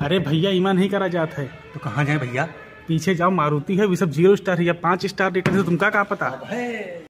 अरे भैया ईमान नहीं करा जाता है। तो कहाँ जाए भैया? पीछे जाओ, मारुति है, वो सब 0 स्टार है या 5 स्टार रेटिंग है, तुमका क्या पता।